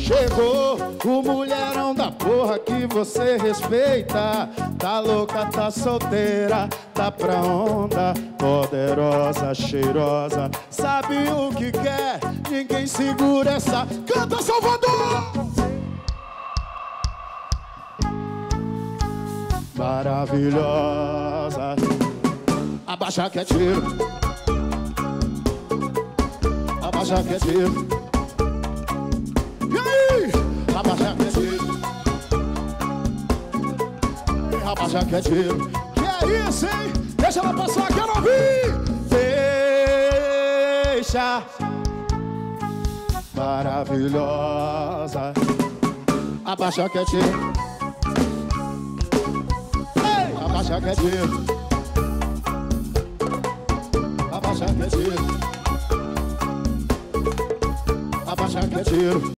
Chegou o mulherão da porra que você respeita. Tá louca, tá solteira, tá pra onda. Poderosa, cheirosa, sabe o que quer. Ninguém segura essa. Canta, Salvador! Maravilhosa. Abaixa que é tiro. Abaixa que é tiro. E aí? Abaixa que é tiro. Abaixa que é tiro. Que é isso, hein? Deixa ela passar, quero ouvir. Deixa. Maravilhosa. Abaixa que é tiro. Abaixa que é tiro. Abaixa que é tiro. Abaixa que é tiro.